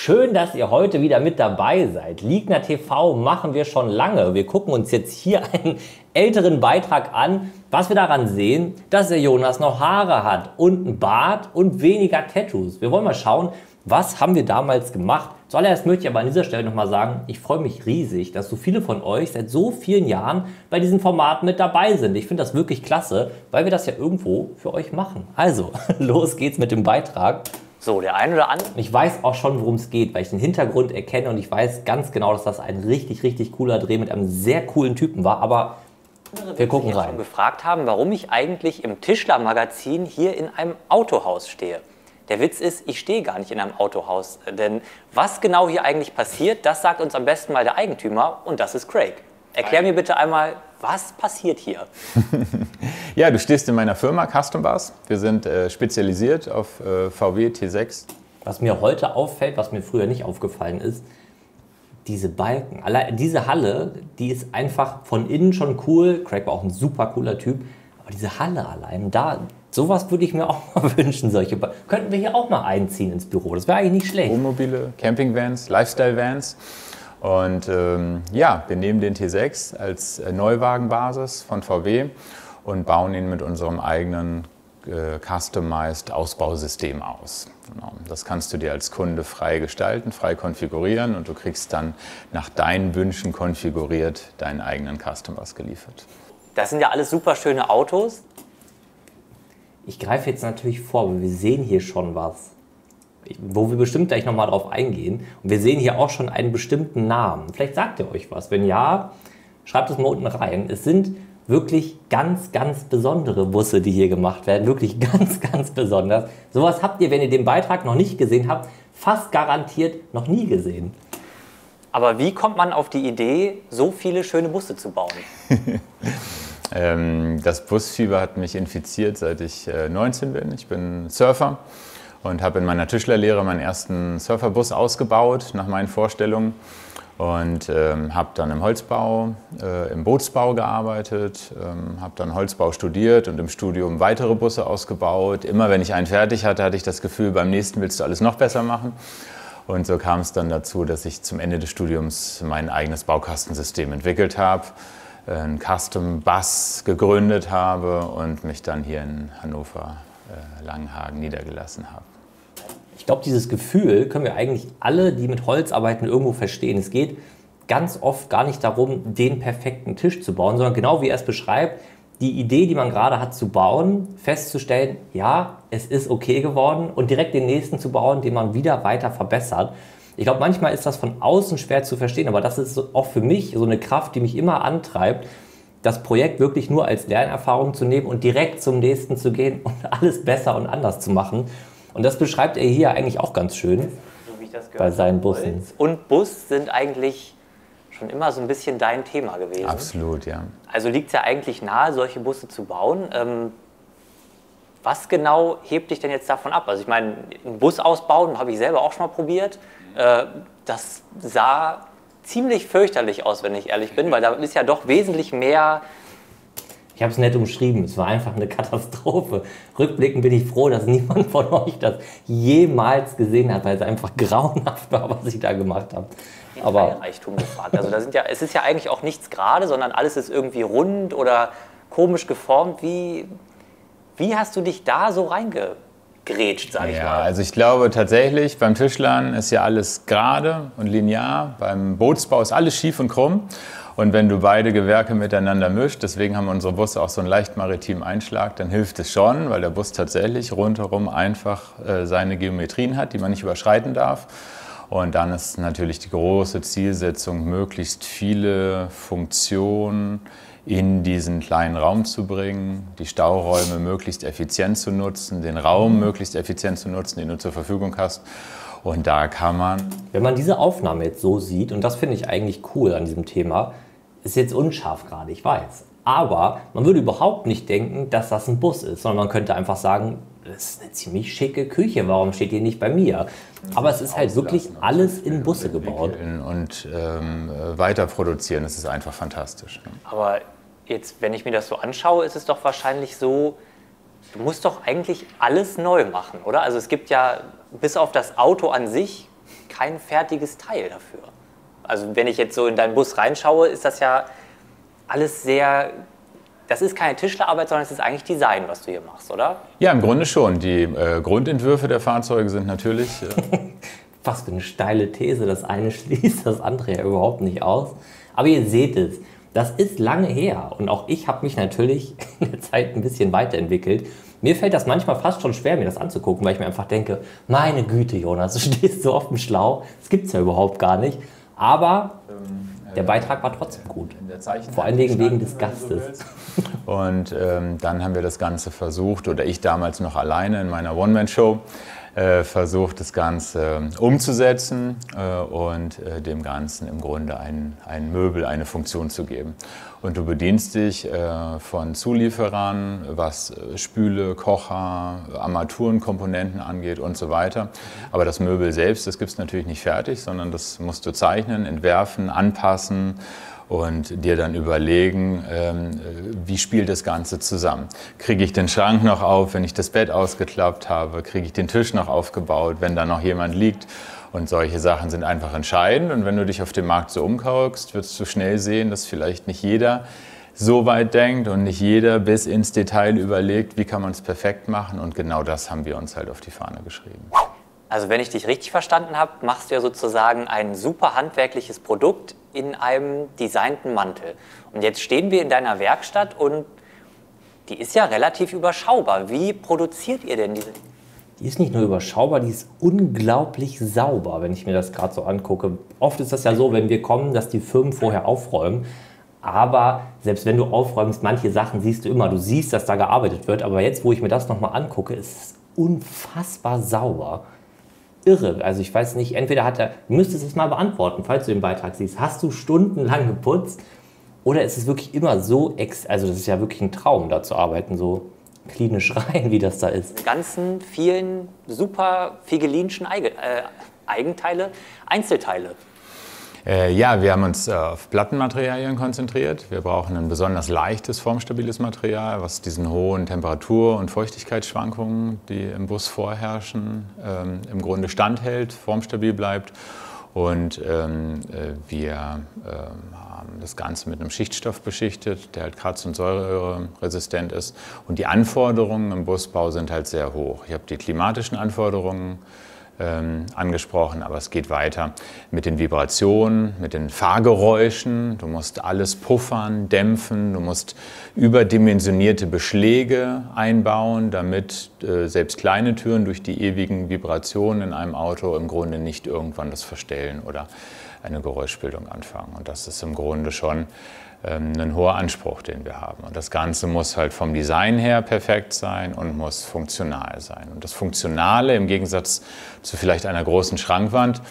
Schön, dass ihr heute wieder mit dabei seid. Ligner TV machen wir schon lange. Wir gucken uns jetzt hier einen älteren Beitrag an. Was wir daran sehen, dass der Jonas noch Haare hat und einen Bart und weniger Tattoos. Wir wollen mal schauen, was haben wir damals gemacht. Zuallererst möchte ich aber an dieser Stelle nochmal sagen, ich freue mich riesig, dass so viele von euch seit so vielen Jahren bei diesem Format mit dabei sind. Ich finde das wirklich klasse, weil wir das ja irgendwo für euch machen. Also, los geht's mit dem Beitrag. So, der eine oder andere. Ich weiß auch schon, worum es geht, weil ich den Hintergrund erkenne und ich weiß ganz genau, dass das ein richtig cooler Dreh mit einem sehr coolen Typen war, aber wir gucken rein. Schon gefragt haben, warum ich eigentlich im Tischler-Magazin hier in einem Autohaus stehe. Der Witz ist, ich stehe gar nicht in einem Autohaus, denn was genau hier eigentlich passiert, das sagt uns am besten mal der Eigentümer und das ist Craig. Erklär mir bitte einmal, was passiert hier? Ja, du stehst in meiner Firma Custom Bus. Wir sind spezialisiert auf VW T6. Was mir heute auffällt, was mir früher nicht aufgefallen ist, diese Balken. Diese Halle, die ist einfach von innen schon cool. Craig war auch ein super cooler Typ. Aber diese Halle allein, sowas würde ich mir auch mal wünschen. Könnten wir hier auch mal einziehen ins Büro. Das wäre eigentlich nicht schlecht. Wohnmobile, Campingvans, Lifestyle-Vans. Und ja, wir nehmen den T6 als Neuwagenbasis von VW und bauen ihn mit unserem eigenen customized Ausbausystem aus. Genau. Das kannst du dir als Kunde frei gestalten, frei konfigurieren und du kriegst dann nach deinen Wünschen konfiguriert deinen eigenen Custom Bus geliefert. Das sind ja alles super schöne Autos. Ich greife jetzt natürlich vor, aber wir sehen hier schon was, wo wir bestimmt gleich nochmal drauf eingehen. Und wir sehen hier auch schon einen bestimmten Namen. Vielleicht sagt ihr euch was. Wenn ja, schreibt es mal unten rein. Es sind wirklich ganz besondere Busse, die hier gemacht werden. Wirklich ganz besonders. Sowas habt ihr, wenn ihr den Beitrag noch nicht gesehen habt, fast garantiert noch nie gesehen. Aber wie kommt man auf die Idee, so viele schöne Busse zu bauen? Das Busfieber hat mich infiziert, seit ich 19 bin. Ich bin Surfer und habe in meiner Tischlerlehre meinen ersten Surferbus ausgebaut, nach meinen Vorstellungen. Und habe dann im Holzbau, im Bootsbau gearbeitet, habe dann Holzbau studiert und im Studium weitere Busse ausgebaut. Immer wenn ich einen fertig hatte, hatte ich das Gefühl, beim nächsten willst du alles noch besser machen. Und so kam es dann dazu, dass ich zum Ende des Studiums mein eigenes Baukastensystem entwickelt habe, einen Custom Bus gegründet habe und mich dann hier in Hannover, Langenhagen niedergelassen habe. Ich glaube, dieses Gefühl können wir eigentlich alle, die mit Holz arbeiten, irgendwo verstehen. Es geht ganz oft gar nicht darum, den perfekten Tisch zu bauen, sondern genau wie er es beschreibt, die Idee, die man gerade hat zu bauen, festzustellen, ja, es ist okay geworden und direkt den nächsten zu bauen, den man wieder weiter verbessert. Ich glaube, manchmal ist das von außen schwer zu verstehen, aber das ist auch für mich so eine Kraft, die mich immer antreibt, das Projekt wirklich nur als Lernerfahrung zu nehmen und direkt zum nächsten zu gehen und alles besser und anders zu machen. Und das beschreibt er hier eigentlich auch ganz schön, So wie ich das gehört bei seinen habe, Bussen. Holz und Bus sind eigentlich schon immer so ein bisschen dein Thema gewesen. Absolut, ja. Also liegt es ja eigentlich nahe, solche Busse zu bauen. Was genau hebt dich denn jetzt davon ab? Also ich meine, einen Bus ausbauen habe ich selber auch schon mal probiert. Das sah ziemlich fürchterlich aus, wenn ich ehrlich bin, weil da ist ja doch wesentlich mehr. Ich habe es nett umschrieben, es war einfach eine Katastrophe. Rückblickend bin ich froh, dass niemand von euch das jemals gesehen hat, weil es einfach grauenhaft war, was ich da gemacht habe. Aber Reichtum gefragt. Also es ist ja eigentlich auch nichts gerade, sondern alles ist irgendwie rund oder komisch geformt. Wie hast du dich da so reingegrätscht, sag ich Ja, mal? also ich glaube tatsächlich, beim Tischlern ist ja alles gerade und linear. Beim Bootsbau ist alles schief und krumm. Und wenn du beide Gewerke miteinander mischt, deswegen haben unsere Busse auch so einen leicht maritimen Einschlag, dann hilft es schon, weil der Bus tatsächlich rundherum einfach seine Geometrien hat, die man nicht überschreiten darf. Und dann ist natürlich die große Zielsetzung, möglichst viele Funktionen in diesen kleinen Raum zu bringen, die Stauräume möglichst effizient zu nutzen, den Raum möglichst effizient zu nutzen, den du zur Verfügung hast. Und da kann man... wenn man diese Aufnahme jetzt so sieht, und das finde ich eigentlich cool an diesem Thema, ist jetzt unscharf gerade, ich weiß. Aber man würde überhaupt nicht denken, dass das ein Bus ist, sondern man könnte einfach sagen, das ist eine ziemlich schicke Küche, warum steht die nicht bei mir? Aber es ist halt wirklich alles in Busse gebaut. Und weiter produzieren, das ist einfach fantastisch. Aber jetzt, wenn ich mir das so anschaue, ist es doch wahrscheinlich so, du musst doch eigentlich alles neu machen, oder? Also es gibt ja, bis auf das Auto an sich, kein fertiges Teil dafür. Also wenn ich jetzt so in deinen Bus reinschaue, ist das ja alles sehr, das ist keine Tischlerarbeit, sondern es ist eigentlich Design, was du hier machst, oder? Ja, im Grunde schon. Die Grundentwürfe der Fahrzeuge sind natürlich... Was für eine steile These, das eine schließt das andere ja überhaupt nicht aus. Aber ihr seht es, das ist lange her und auch ich habe mich natürlich in der Zeit ein bisschen weiterentwickelt. Mir fällt das manchmal fast schon schwer, mir das anzugucken, weil ich mir einfach denke, meine Güte, Jonas, du stehst so auf dem Schlauch, das gibt es ja überhaupt gar nicht. Aber der Beitrag war trotzdem gut, vor allen Dingen wegen des Gastes. Und dann haben wir das Ganze versucht, oder ich damals noch alleine in meiner One-Man-Show, versucht, das Ganze umzusetzen und dem Ganzen im Grunde ein Möbel, eine Funktion zu geben. Und du bedienst dich von Zulieferern, was Spüle, Kocher, Armaturenkomponenten angeht und so weiter. Aber das Möbel selbst, das gibt es natürlich nicht fertig, sondern das musst du zeichnen, entwerfen, anpassen und dir dann überlegen, wie spielt das Ganze zusammen. Kriege ich den Schrank noch auf, wenn ich das Bett ausgeklappt habe? Kriege ich den Tisch noch aufgebaut, wenn da noch jemand liegt? Und solche Sachen sind einfach entscheidend. Und wenn du dich auf dem Markt so umguckst, wirst du schnell sehen, dass vielleicht nicht jeder so weit denkt und nicht jeder bis ins Detail überlegt, wie kann man es perfekt machen. Und genau das haben wir uns halt auf die Fahne geschrieben. Also wenn ich dich richtig verstanden habe, machst du ja sozusagen ein super handwerkliches Produkt in einem designten Mantel. Und jetzt stehen wir in deiner Werkstatt und die ist ja relativ überschaubar. Wie produziert ihr denn diese? Die ist nicht nur überschaubar, die ist unglaublich sauber, wenn ich mir das gerade so angucke. Oft ist das ja so, wenn wir kommen, dass die Firmen vorher aufräumen. Aber selbst wenn du aufräumst, manche Sachen siehst du immer. Du siehst, dass da gearbeitet wird. Aber jetzt, wo ich mir das nochmal angucke, ist es unfassbar sauber. Irre. Also ich weiß nicht, entweder du müsstest es mal beantworten, falls du den Beitrag siehst. Hast du stundenlang geputzt? Oder ist es wirklich immer so, also das ist ja wirklich ein Traum, da zu arbeiten, so klinisch rein, wie das da ist. Die ganzen vielen super figelinschen Eigenteile, Einzelteile. Ja, wir haben uns auf Plattenmaterialien konzentriert. Wir brauchen ein besonders leichtes, formstabiles Material, was diesen hohen Temperatur- und Feuchtigkeitsschwankungen, die im Bus vorherrschen, im Grunde standhält, formstabil bleibt. Und wir haben das Ganze mit einem Schichtstoff beschichtet, der halt kratz- und säureresistent ist. Und die Anforderungen im Busbau sind halt sehr hoch. Ich habe die klimatischen Anforderungen angesprochen, aber es geht weiter mit den Vibrationen, mit den Fahrgeräuschen. Du musst alles puffern, dämpfen, du musst überdimensionierte Beschläge einbauen, damit selbst kleine Türen durch die ewigen Vibrationen in einem Auto im Grunde nicht irgendwann das Verstellen oder eine Geräuschbildung anfangen. Und das ist im Grunde schon ein hoher Anspruch, den wir haben. Und das Ganze muss halt vom Design her perfekt sein und muss funktional sein. Und das Funktionale im Gegensatz zu vielleicht einer großen Schrankwand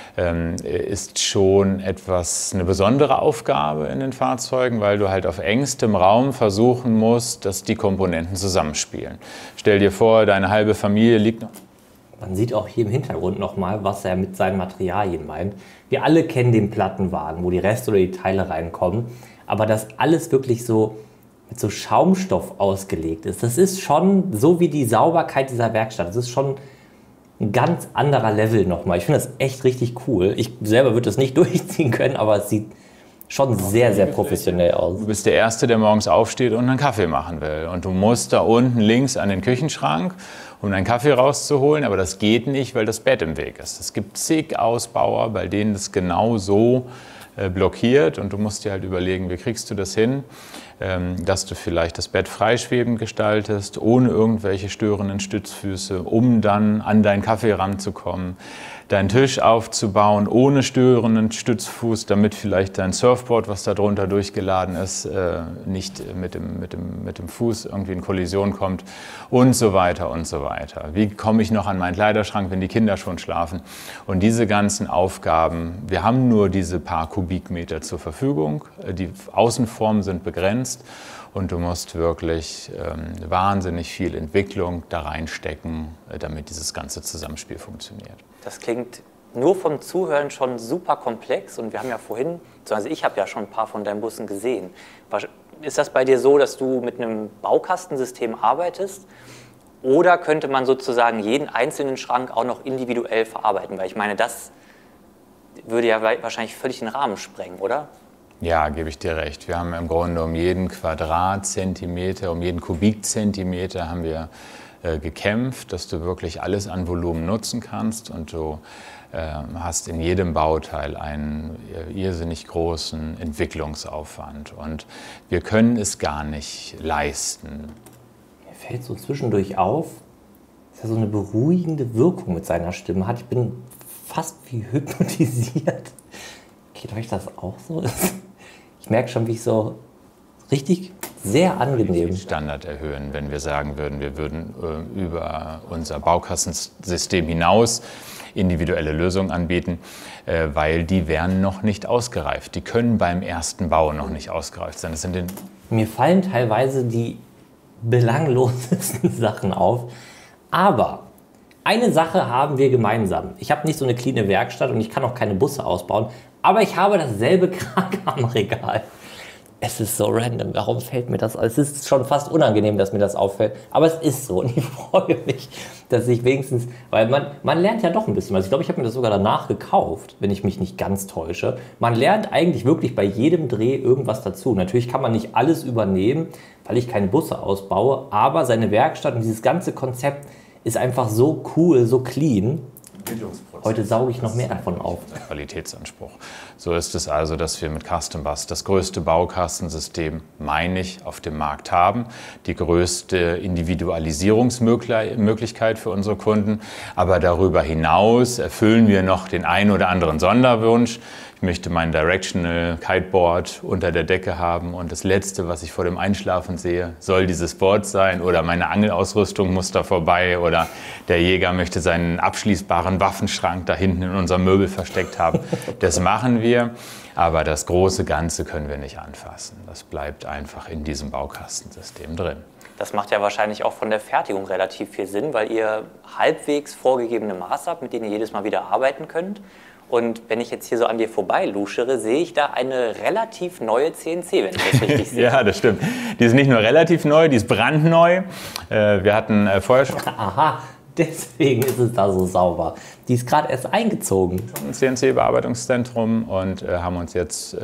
ist schon eine besondere Aufgabe in den Fahrzeugen, weil du halt auf engstem Raum versuchen musst, dass die Komponenten zusammenspielen. Stell dir vor, deine halbe Familie liegt noch. Man sieht auch hier im Hintergrund nochmal, was er mit seinen Materialien meint. Wir alle kennen den Plattenwagen, wo die Reste oder die Teile reinkommen. Aber dass alles wirklich so mit so Schaumstoff ausgelegt ist, das ist schon so wie die Sauberkeit dieser Werkstatt. Das ist schon ein ganz anderer Level nochmal. Ich finde das echt richtig cool. Ich selber würde das nicht durchziehen können, aber es sieht schon sehr, sehr professionell aus. Du bist der Erste, der morgens aufsteht und einen Kaffee machen will. Und du musst da unten links an den Küchenschrank, um deinen Kaffee rauszuholen. Aber das geht nicht, weil das Bett im Weg ist. Es gibt zig Ausbauer, bei denen das genau so blockiert. Und du musst dir halt überlegen, wie kriegst du das hin, dass du vielleicht das Bett freischwebend gestaltest, ohne irgendwelche störenden Stützfüße, um dann an deinen Kaffee ranzukommen. Deinen Tisch aufzubauen ohne störenden Stützfuß, damit vielleicht dein Surfboard, was da drunter durchgeladen ist, nicht mit dem Fuß irgendwie in Kollision kommt und so weiter und so weiter. Wie komme ich noch an meinen Kleiderschrank, wenn die Kinder schon schlafen? Und diese ganzen Aufgaben, wir haben nur diese paar Kubikmeter zur Verfügung, die Außenformen sind begrenzt. Und du musst wirklich wahnsinnig viel Entwicklung da reinstecken, damit dieses ganze Zusammenspiel funktioniert. Das klingt nur vom Zuhören schon super komplex. Und wir haben ja vorhin, also ich habe ja schon ein paar von deinen Bussen gesehen. Ist das bei dir so, dass du mit einem Baukastensystem arbeitest? Oder könnte man sozusagen jeden einzelnen Schrank auch noch individuell verarbeiten? Weil ich meine, das würde ja wahrscheinlich völlig den Rahmen sprengen, oder? Ja, gebe ich dir recht. Wir haben im Grunde um jeden Quadratzentimeter, um jeden Kubikzentimeter haben wir gekämpft, dass du wirklich alles an Volumen nutzen kannst und du hast in jedem Bauteil einen irrsinnig großen Entwicklungsaufwand und wir können es gar nicht leisten. Mir fällt so zwischendurch auf, dass er so eine beruhigende Wirkung mit seiner Stimme hat. Ich bin fast wie hypnotisiert. Geht euch das auch so? Ich merke schon, wie ich so richtig sehr angenehm. Den Standard erhöhen, wenn wir sagen würden, wir würden über unser Baukassensystem hinaus individuelle Lösungen anbieten, weil die wären noch nicht ausgereift. Die können beim ersten Bau noch nicht ausgereift sein. Mir fallen teilweise die belanglosesten Sachen auf, aber eine Sache haben wir gemeinsam. Ich habe nicht so eine cleane Werkstatt und ich kann auch keine Busse ausbauen, aber ich habe dasselbe Krak am Regal. Es ist so random. Warum fällt mir das auf? Es ist schon fast unangenehm, dass mir das auffällt. Aber es ist so. Und ich freue mich, dass ich wenigstens... Weil man lernt ja doch ein bisschen was. Ich glaube, ich habe mir das sogar danach gekauft, wenn ich mich nicht ganz täusche. Man lernt eigentlich wirklich bei jedem Dreh irgendwas dazu. Natürlich kann man nicht alles übernehmen, weil ich keine Busse ausbaue. Aber seine Werkstatt und dieses ganze Konzept ist einfach so cool, so clean. Heute sauge ich noch mehr davon auf. Qualitätsanspruch. So ist es also, dass wir mit Custom Bus das größte Baukastensystem, meine ich, auf dem Markt haben. Die größte Individualisierungsmöglichkeit für unsere Kunden. Aber darüber hinaus erfüllen wir noch den einen oder anderen Sonderwunsch. Ich möchte mein Directional Kiteboard unter der Decke haben und das Letzte, was ich vor dem Einschlafen sehe, soll dieses Board sein oder meine Angelausrüstung muss da vorbei oder der Jäger möchte seinen abschließbaren Waffenschrank da hinten in unserem Möbel versteckt haben. Das machen wir, aber das große Ganze können wir nicht anfassen. Das bleibt einfach in diesem Baukastensystem drin. Das macht ja wahrscheinlich auch von der Fertigung relativ viel Sinn, weil ihr halbwegs vorgegebene Maße habt, mit denen ihr jedes Mal wieder arbeiten könnt. Und wenn ich jetzt hier so an dir vorbei luschere, sehe ich da eine relativ neue CNC, wenn ich das richtig sehe. Ja, das stimmt. Die ist nicht nur relativ neu, die ist brandneu. Wir hatten vorher schon... Aha, deswegen ist es da so sauber. Die ist gerade erst eingezogen. Ein CNC-Bearbeitungszentrum und haben uns jetzt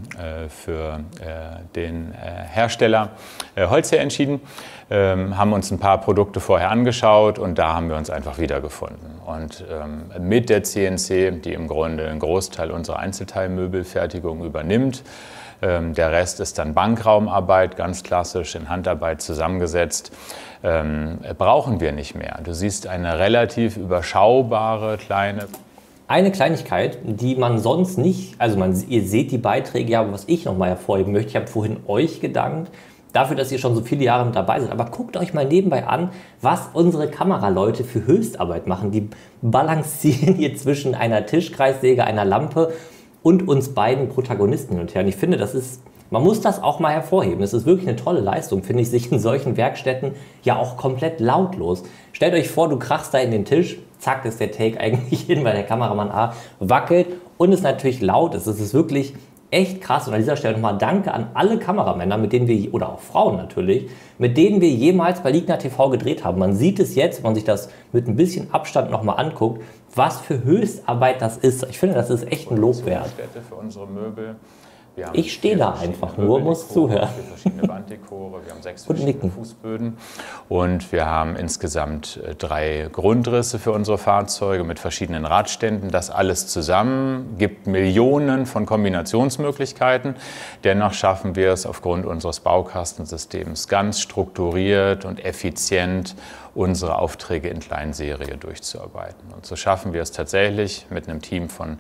für den Hersteller Holzherr entschieden. Haben uns ein paar Produkte vorher angeschaut und da haben wir uns einfach wiedergefunden. Und mit der CNC, die im Grunde einen Großteil unserer Einzelteilmöbelfertigung übernimmt, der Rest ist dann Bankraumarbeit, ganz klassisch in Handarbeit zusammengesetzt, brauchen wir nicht mehr. Du siehst eine relativ überschaubare kleine... Eine Kleinigkeit, die man sonst nicht, also ihr seht die Beiträge, ja, aber was ich nochmal hervorheben möchte, ich habe vorhin euch gedankt, dafür, dass ihr schon so viele Jahre mit dabei seid. Aber guckt euch mal nebenbei an, was unsere Kameraleute für Höchstarbeit machen. Die balancieren hier zwischen einer Tischkreissäge, einer Lampe und uns beiden Protagonisten hin und her. Und ich finde, man muss das auch mal hervorheben. Es ist wirklich eine tolle Leistung, finde ich, sich in solchen Werkstätten ja auch komplett lautlos. Stellt euch vor, du krachst da in den Tisch, zack, ist der Take eigentlich hin, weil der Kameramann A wackelt und es natürlich laut ist. Es ist wirklich echt krass. Und an dieser Stelle nochmal Danke an alle Kameramänner, mit denen wir, oder auch Frauen natürlich, mit denen wir jemals bei Ligna TV gedreht haben. Man sieht es jetzt, wenn man sich das mit ein bisschen Abstand nochmal anguckt, was für Höchstarbeit das ist. Ich finde, das ist echt ein Lob wert. Für unsere Möbel. Ich stehe da einfach nur, muss zuhören. Verschiedene Wanddekore, wir haben 6 verschiedene Fußböden und wir haben insgesamt 3 Grundrisse für unsere Fahrzeuge mit verschiedenen Radständen. Das alles zusammen gibt Millionen von Kombinationsmöglichkeiten. Dennoch schaffen wir es aufgrund unseres Baukastensystems ganz strukturiert und effizient, unsere Aufträge in Kleinserie durchzuarbeiten. Und so schaffen wir es tatsächlich mit einem Team von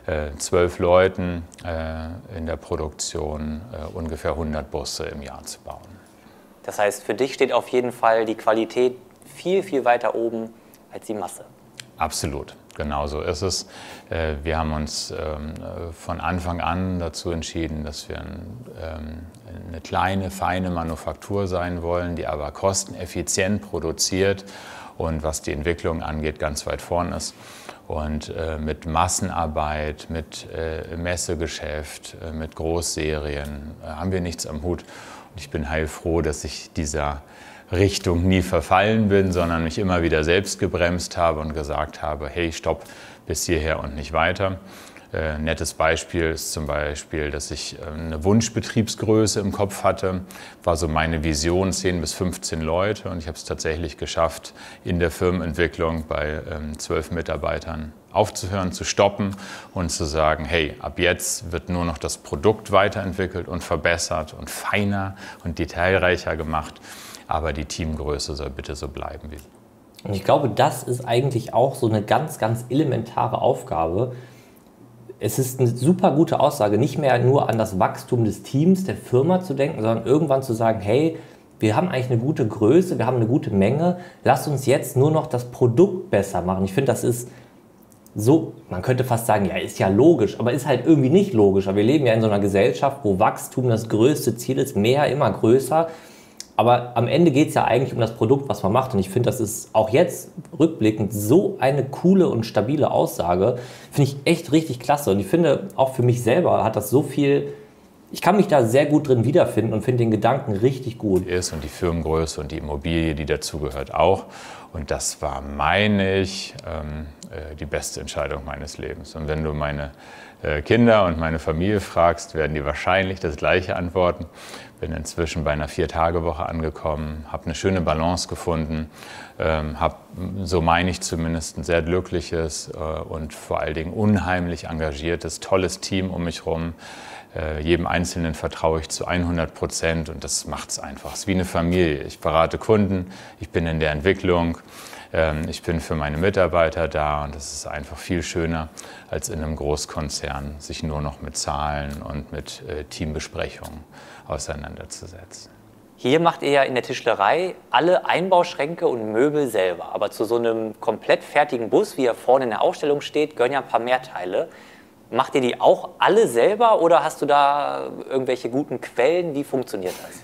12 Leuten in der Produktion ungefähr 100 Busse im Jahr zu bauen. Das heißt, für dich steht auf jeden Fall die Qualität viel, viel weiter oben als die Masse. Absolut, genau so ist es. Wir haben uns von Anfang an dazu entschieden, dass wir eine kleine, feine Manufaktur sein wollen, die aber kosteneffizient produziert und was die Entwicklung angeht, ganz weit vorn ist. Und mit Massenarbeit, mit Messegeschäft, mit Großserien haben wir nichts am Hut. Und ich bin heilfroh, dass ich dieser Richtung nie verfallen bin, sondern mich immer wieder selbst gebremst habe und gesagt habe, hey, stopp, bis hierher und nicht weiter. Nettes Beispiel ist zum Beispiel, dass ich eine Wunschbetriebsgröße im Kopf hatte, war so meine Vision 10 bis 15 Leute und ich habe es tatsächlich geschafft, in der Firmenentwicklung bei 12 Mitarbeitern aufzuhören, zu stoppen und zu sagen, hey, ab jetzt wird nur noch das Produkt weiterentwickelt und verbessert und feiner und detailreicher gemacht, aber die Teamgröße soll bitte so bleiben wie sie. Und ich glaube, das ist eigentlich auch so eine ganz, ganz elementare Aufgabe. Es ist eine super gute Aussage, nicht mehr nur an das Wachstum des Teams, der Firma zu denken, sondern irgendwann zu sagen, hey, wir haben eigentlich eine gute Größe, wir haben eine gute Menge, lass uns jetzt nur noch das Produkt besser machen. Ich finde, das ist so, man könnte fast sagen, ja, ist ja logisch, aber ist halt irgendwie nicht logisch. Aber wir leben ja in so einer Gesellschaft, wo Wachstum das größte Ziel ist, mehr, immer größer. Aber am Ende geht es ja eigentlich um das Produkt, was man macht. Und ich finde, das ist auch jetzt rückblickend so eine coole und stabile Aussage. Finde ich echt richtig klasse. Und ich finde, auch für mich selber hat das so viel, ich kann mich da sehr gut drin wiederfinden und finde den Gedanken richtig gut. Ist und die Firmengröße und die Immobilie, die dazugehört, auch. Und das war, meine ich, die beste Entscheidung meines Lebens. Und wenn du meine Kinder und meine Familie fragst, werden die wahrscheinlich das Gleiche antworten. Bin inzwischen bei einer 4-Tage-Woche angekommen, habe eine schöne Balance gefunden, habe, so meine ich zumindest, ein sehr glückliches und vor allen Dingen unheimlich engagiertes, tolles Team um mich herum. Jedem Einzelnen vertraue ich zu 100% und das macht es einfach. Es ist wie eine Familie. Ich berate Kunden, ich bin in der Entwicklung, ich bin für meine Mitarbeiter da und das ist einfach viel schöner, als in einem Großkonzern sich nur noch mit Zahlen und mit Teambesprechungen auseinanderzusetzen. Hier macht ihr ja in der Tischlerei alle Einbauschränke und Möbel selber. Aber zu so einem komplett fertigen Bus, wie er vorne in der Ausstellung steht, gehören ja ein paar mehr Teile. Macht ihr die auch alle selber oder hast du da irgendwelche guten Quellen? Wie funktioniert das?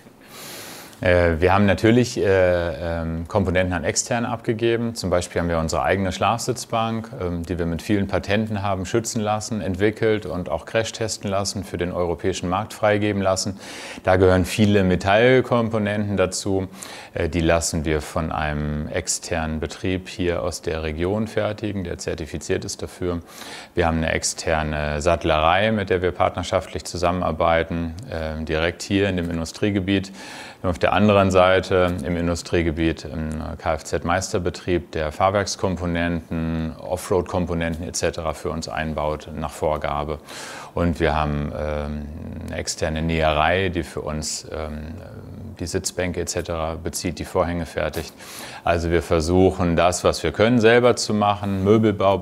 Wir haben natürlich Komponenten an Externe abgegeben. Zum Beispiel haben wir unsere eigene Schlafsitzbank, die wir mit vielen Patenten haben schützen lassen, entwickelt und auch crashtesten lassen, für den europäischen Markt freigeben lassen. Da gehören viele Metallkomponenten dazu. Die lassen wir von einem externen Betrieb hier aus der Region fertigen, der zertifiziert ist dafür. Wir haben eine externe Sattlerei, mit der wir partnerschaftlich zusammenarbeiten, direkt hier in dem Industriegebiet. Auf der anderen Seite im Industriegebiet ein Kfz-Meisterbetrieb, der Fahrwerkskomponenten, Offroad-Komponenten etc. für uns einbaut nach Vorgabe. Und wir haben eine externe Näherei, die für uns die Sitzbänke etc. bezieht, die Vorhänge fertigt. Also wir versuchen das, was wir können, selber zu machen, Möbelbau.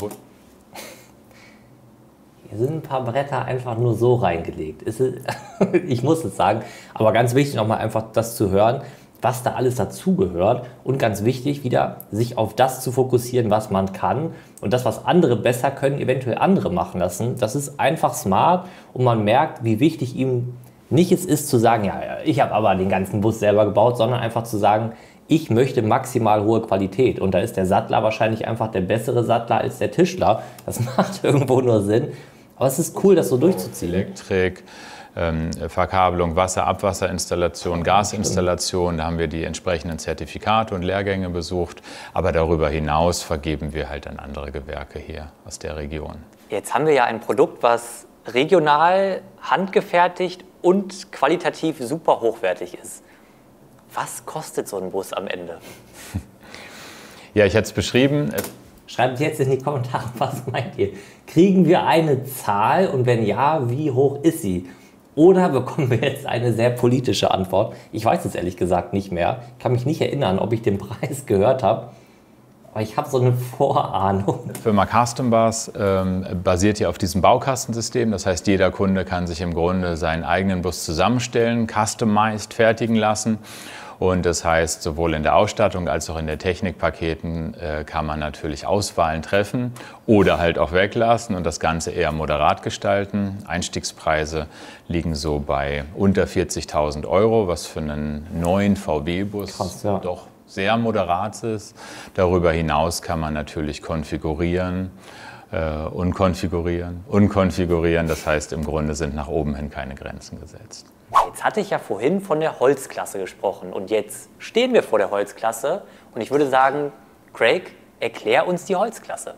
Hier sind ein paar Bretter einfach nur so reingelegt. Ich muss es sagen, aber ganz wichtig nochmal einfach das zu hören, was da alles dazugehört und ganz wichtig wieder sich auf das zu fokussieren, was man kann und das, was andere besser können, eventuell andere machen lassen. Das ist einfach smart und man merkt, wie wichtig ihm nicht es ist zu sagen, ja, ich habe aber den ganzen Bus selber gebaut, sondern einfach zu sagen, ich möchte maximal hohe Qualität und da ist der Sattler wahrscheinlich einfach der bessere Sattler als der Tischler. Das macht irgendwo nur Sinn. Aber es ist cool, das so durchzuziehen. Elektrik, Verkabelung, Wasser-, Abwasserinstallation, Gasinstallation, da haben wir die entsprechenden Zertifikate und Lehrgänge besucht. Aber darüber hinaus vergeben wir halt an andere Gewerke hier aus der Region. Jetzt haben wir ja ein Produkt, was regional, handgefertigt und qualitativ super hochwertig ist. Was kostet so ein Bus am Ende? Ja, ich hatte es beschrieben. Schreibt jetzt in die Kommentare, was meint ihr? Kriegen wir eine Zahl und wenn ja, wie hoch ist sie? Oder bekommen wir jetzt eine sehr politische Antwort? Ich weiß es ehrlich gesagt nicht mehr. Ich kann mich nicht erinnern, ob ich den Preis gehört habe. Aber ich habe so eine Vorahnung. Die Firma Custom-Bus basiert hier auf diesem Baukastensystem. Das heißt, jeder Kunde kann sich im Grunde seinen eigenen Bus zusammenstellen, customized fertigen lassen. Und das heißt, sowohl in der Ausstattung als auch in den Technikpaketen kann man natürlich Auswahlen treffen oder halt auch weglassen und das Ganze eher moderat gestalten. Einstiegspreise liegen so bei unter 40.000 €, was für einen neuen VW-Bus doch sehr moderat ist. Darüber hinaus kann man natürlich konfigurieren, unkonfigurieren. Unkonfigurieren, das heißt im Grunde sind nach oben hin keine Grenzen gesetzt. Jetzt hatte ich ja vorhin von der Holzklasse gesprochen und jetzt stehen wir vor der Holzklasse und ich würde sagen, Craig, erklär uns die Holzklasse.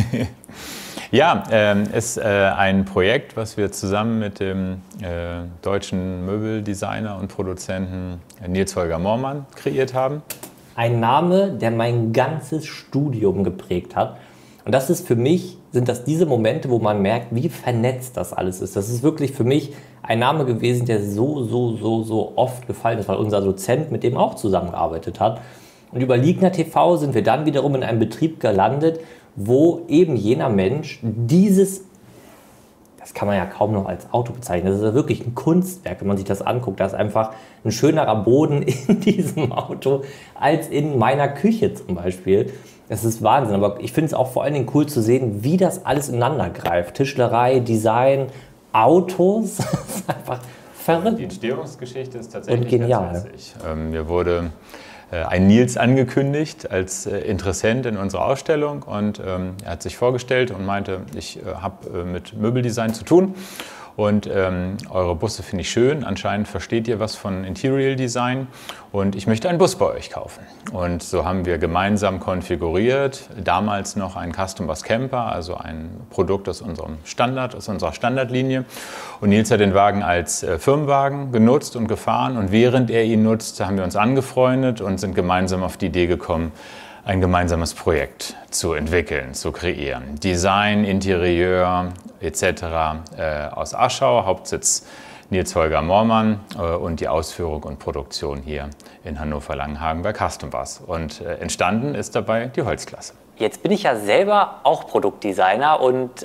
Ja, ist ein Projekt, was wir zusammen mit dem deutschen Möbeldesigner und Produzenten Nils Holger Moormann kreiert haben. Ein Name, der mein ganzes Studium geprägt hat. Und das ist für mich, sind das diese Momente, wo man merkt, wie vernetzt das alles ist. Das ist wirklich für mich ein Name gewesen, der so oft gefallen ist, weil unser Dozent mit dem auch zusammengearbeitet hat. Und über Ligna TV sind wir dann wiederum in einem Betrieb gelandet, wo eben jener Mensch dieses, das kann man ja kaum noch als Auto bezeichnen, das ist ja wirklich ein Kunstwerk, wenn man sich das anguckt. Da ist einfach ein schönerer Boden in diesem Auto als in meiner Küche zum Beispiel. Das ist Wahnsinn, aber ich finde es auch vor allen Dingen cool zu sehen, wie das alles ineinander greift. Tischlerei, Design, Autos, das ist einfach verrückt. Die Entstehungsgeschichte ist tatsächlich und genial. Ganz witzig. Mir wurde ein Nils angekündigt als Interessent in unserer Ausstellung und er hat sich vorgestellt und meinte, ich habe mit Möbeldesign zu tun und eure Busse finde ich schön, anscheinend versteht ihr was von Interior Design und ich möchte einen Bus bei euch kaufen. Und so haben wir gemeinsam konfiguriert, damals noch ein Custom Bus Camper, also ein Produkt aus unserem Standard, aus unserer Standardlinie. Und Nils hat den Wagen als Firmenwagen genutzt und gefahren und während er ihn nutzte, haben wir uns angefreundet und sind gemeinsam auf die Idee gekommen, ein gemeinsames Projekt zu entwickeln, zu kreieren. Design, Interieur etc. Aus Aschau, Hauptsitz Nils Holger Moormann und die Ausführung und Produktion hier in Hannover-Langenhagen bei Custom Bus. Und entstanden ist dabei die Holzklasse. Jetzt bin ich ja selber auch Produktdesigner und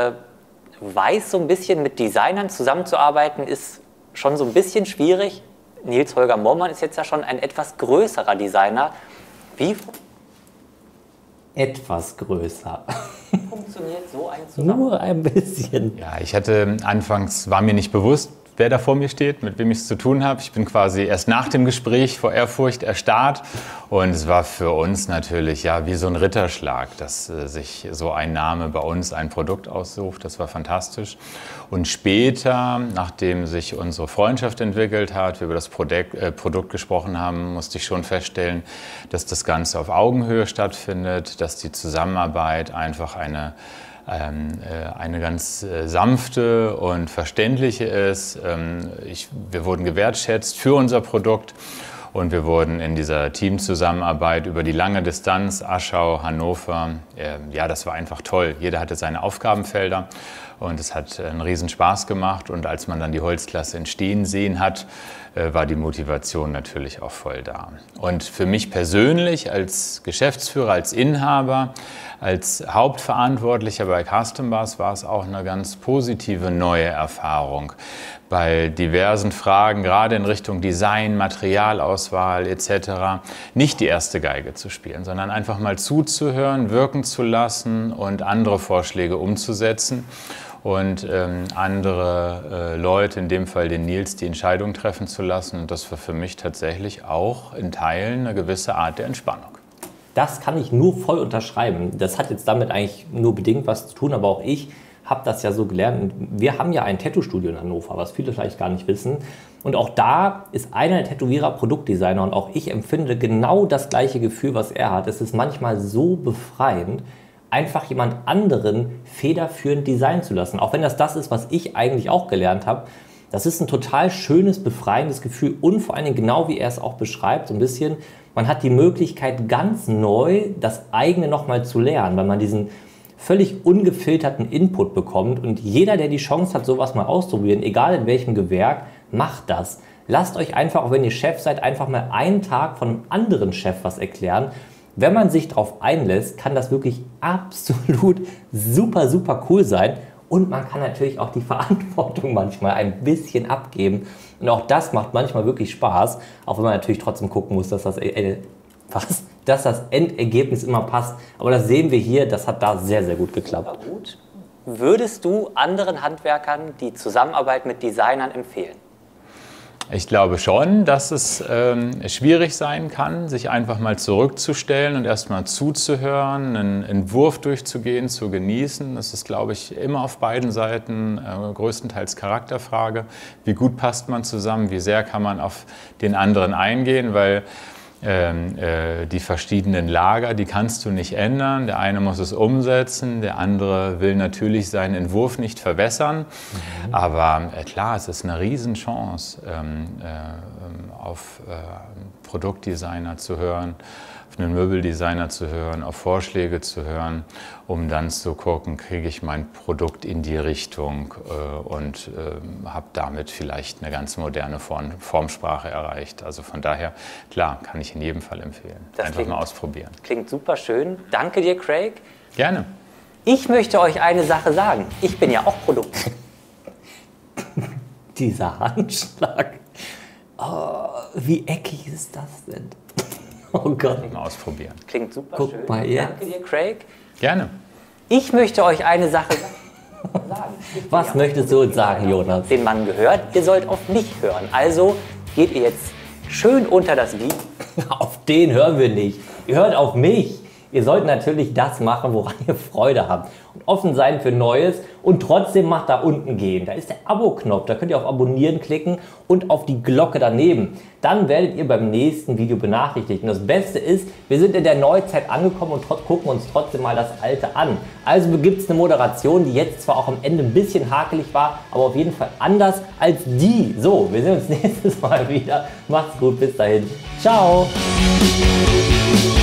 weiß so ein bisschen, mit Designern zusammenzuarbeiten ist schon so ein bisschen schwierig. Nils Holger Moormann ist jetzt ja schon ein etwas größerer Designer. Wie etwas größer. funktioniert so ein Zusammenhang? Nur ein bisschen. Ja, ich hatte anfangs, war mir nicht bewusst, wer da vor mir steht, mit wem ich es zu tun habe. Ich bin quasi erst nach dem Gespräch vor Ehrfurcht erstarrt und es war für uns natürlich ja wie so ein Ritterschlag, dass sich so ein Name bei uns ein Produkt aussucht. Das war fantastisch. Und später, nachdem sich unsere Freundschaft entwickelt hat, wir über das Produkt gesprochen haben, musste ich schon feststellen, dass das Ganze auf Augenhöhe stattfindet, dass die Zusammenarbeit einfach eine ganz sanfte und verständliche ist. Wir wurden gewertschätzt für unser Produkt und wir wurden in dieser Teamzusammenarbeit über die lange Distanz, Aschau, Hannover, ja, das war einfach toll. Jeder hatte seine Aufgabenfelder und es hat einen riesen Spaß gemacht und als man dann die Holzklasse entstehen sehen hat, war die Motivation natürlich auch voll da. Und für mich persönlich als Geschäftsführer, als Inhaber, als Hauptverantwortlicher bei Custom Bus war es auch eine ganz positive neue Erfahrung. Bei diversen Fragen, gerade in Richtung Design, Materialauswahl etc., nicht die erste Geige zu spielen, sondern einfach mal zuzuhören, wirken zu lassen und andere Vorschläge umzusetzen. Und andere Leute, in dem Fall den Nils, die Entscheidung treffen zu lassen. Und das war für mich tatsächlich auch in Teilen eine gewisse Art der Entspannung. Das kann ich nur voll unterschreiben. Das hat jetzt damit eigentlich nur bedingt was zu tun, aber auch ich habe das ja so gelernt. Und wir haben ja ein Tattoo-Studio in Hannover, was viele vielleicht gar nicht wissen. Und auch da ist einer der Tätowierer Produktdesigner und auch ich empfinde genau das gleiche Gefühl, was er hat. Es ist manchmal so befreiend, einfach jemand anderen federführend designen zu lassen. Auch wenn das ist, was ich eigentlich auch gelernt habe. Das ist ein total schönes, befreiendes Gefühl und vor allen Dingen genau wie er es auch beschreibt, so ein bisschen, man hat die Möglichkeit ganz neu das eigene nochmal zu lernen, weil man diesen völlig ungefilterten Input bekommt und jeder, der die Chance hat, sowas mal auszuprobieren, egal in welchem Gewerk, macht das. Lasst euch einfach, auch wenn ihr Chef seid, einfach mal einen Tag von einem anderen Chef was erklären. Wenn man sich darauf einlässt, kann das wirklich absolut super cool sein. Und man kann natürlich auch die Verantwortung manchmal ein bisschen abgeben. Und auch das macht manchmal wirklich Spaß. Auch wenn man natürlich trotzdem gucken muss, dass das Endergebnis immer passt. Aber das sehen wir hier, das hat da sehr gut geklappt. Super gut. Würdest du anderen Handwerkern die Zusammenarbeit mit Designern empfehlen? Ich glaube schon, dass es schwierig sein kann, sich einfach mal zurückzustellen und erstmal zuzuhören, einen Entwurf durchzugehen, zu genießen. Das ist, glaube ich, immer auf beiden Seiten größtenteils Charakterfrage. Wie gut passt man zusammen, wie sehr kann man auf den anderen eingehen, weil die verschiedenen Lager, die kannst du nicht ändern. Der eine muss es umsetzen, der andere will natürlich seinen Entwurf nicht verbessern. Aber klar, es ist eine Riesenchance, auf Produktdesigner zu hören, auf einen Möbeldesigner zu hören, auf Vorschläge zu hören, um dann zu gucken, kriege ich mein Produkt in die Richtung und habe damit vielleicht eine ganz moderne Formsprache erreicht. Also von daher, klar, kann ich in jedem Fall empfehlen. Das einfach mal ausprobieren. Klingt super schön. Danke dir, Craig. Gerne. Ich möchte euch eine Sache sagen. Ich bin ja auch Produkt. Dieser Handschlag. Oh, wie eckig ist das denn? Oh Gott. Mal ausprobieren. Klingt super Guck schön. mal jetzt. Danke dir, Craig. Gerne. Ich möchte euch eine Sache sagen. Was möchtest du uns sagen, Jonas? Den Mann gehört, ihr sollt auf mich hören. Also geht ihr jetzt schön unter das Lied. Auf den hören wir nicht. Ihr hört auf mich. Ihr sollt natürlich das machen, woran ihr Freude habt. Und offen sein für Neues und trotzdem macht da unten gehen. Da ist der Abo-Knopf. Da könnt ihr auf Abonnieren klicken und auf die Glocke daneben. Dann werdet ihr beim nächsten Video benachrichtigt. Und das Beste ist, wir sind in der Neuzeit angekommen und gucken uns trotzdem mal das Alte an. Also gibt es eine Moderation, die jetzt zwar auch am Ende ein bisschen hakelig war, aber auf jeden Fall anders als die. So, wir sehen uns nächstes Mal wieder. Macht's gut, bis dahin. Ciao.